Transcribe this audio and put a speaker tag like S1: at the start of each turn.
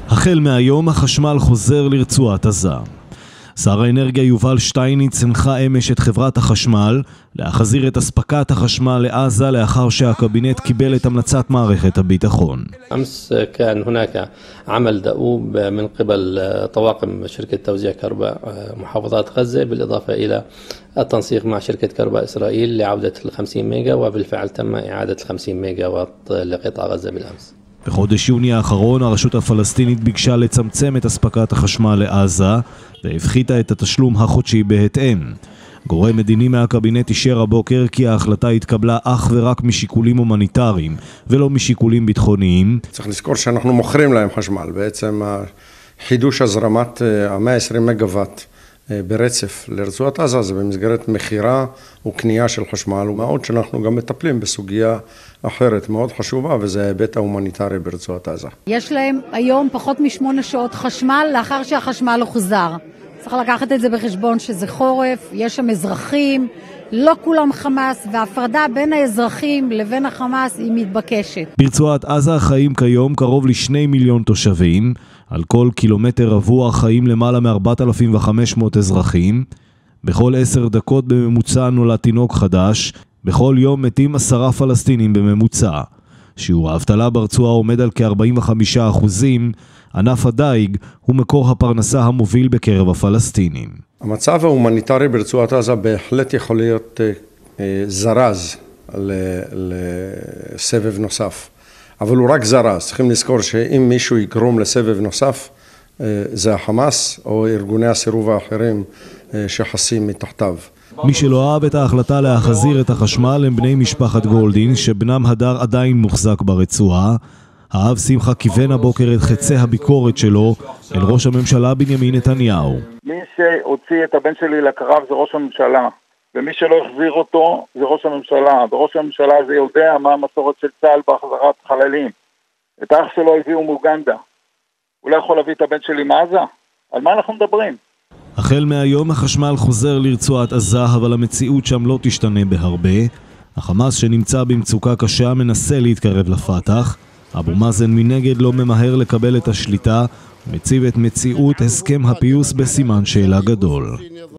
S1: החל מהיום החשמל חוזר לרצועת עזה. שר האנרגיה יובל שטייניץ הנחה אמש את חברת החשמל להחזיר את אספקת החשמל לעזה לאחר שהקבינט קיבל את המלצת מערכת הביטחון.
S2: أمس كان هناك عمل دؤوب من قبل طواقم شركة توزيع كهرباء محافظات غزة بالإضافة إلى التنسيق مع شركة كهرباء إسرائيل لعودة 50 ميجا وبالفعل تم إعادة 50 ميجا واط لقطاع غزة بالأمس.
S1: בחודש יוני האחרון הרשות הפלסטינית ביקשה לצמצם את אספקת החשמל לעזה והפחיתה את התשלום החודשי בהתאם. גורם מדיני מהקבינט אישר הבוקר כי ההחלטה התקבלה אך ורק משיקולים הומניטריים ולא משיקולים ביטחוניים.
S3: צריך לזכור שאנחנו מוכרים להם חשמל. בעצם חידוש הזרמת 120 מגוואט ברצף לרצועת עזה זה במסגרת מחירה וקנייה של חשמל, ומאוד שאנחנו גם מטפלים בסוגיה אחרת מאוד חשובה, וזה ההיבט ההומניטרי ברצועת עזה.
S4: יש להם היום פחות מ8 שעות חשמל לאחר שהחשמל הוחזר. צריך לקחת את זה בחשבון שזה חורף, יש שם אזרחים, לא כולם חמאס, וההפרדה בין האזרחים לבין החמאס היא מתבקשת.
S1: ברצועת עזה חיים כיום קרוב ל2 מיליון תושבים, על כל קילומטר רבוע חיים למעלה מ-4,500 אזרחים, בכל 10 דקות בממוצע נולד תינוק חדש, בכל יום מתים 10 פלסטינים בממוצע. שיעור האבטלה ברצועה עומד על כ-45%, ענף הדייג הוא מקור הפרנסה המוביל בקרב הפלסטינים.
S3: המצב ההומניטרי ברצועת עזה בהחלט יכול להיות זרז לסבב נוסף, אבל הוא רק זרז. צריכים לזכור שאם מישהו יגרום לסבב נוסף, זה החמאס או ארגוני הסירוב האחרים שחסים מתחתיו.
S1: מי שלא אהב את ההחלטה להחזיר את החשמל הם בני משפחת גולדין, שבנם הדר עדיין מוחזק ברצועה. האב שמחה כיוון הבוקר את חצי הביקורת שלו אל ראש הממשלה בנימין נתניהו.
S5: מי שהוציא את הבן שלי לקרב זה ראש הממשלה, ומי שלא החזיר אותו זה ראש הממשלה, וראש הממשלה הזה יודע מה המסורת של צה"ל בהחזרת חללים. את האח שלו הביאו מאוגנדה, הוא לא יכול להביא את הבן שלי מעזה? על מה אנחנו מדברים?
S1: החל מהיום החשמל חוזר לרצועת עזה, אבל המציאות שם לא תשתנה בהרבה. החמאס שנמצא במצוקה קשה מנסה להתקרב לפתח. אבו מאזן מנגד לא ממהר לקבל את השליטה, מציב את מציאות הסכם הפיוס בסימן שאלה גדול.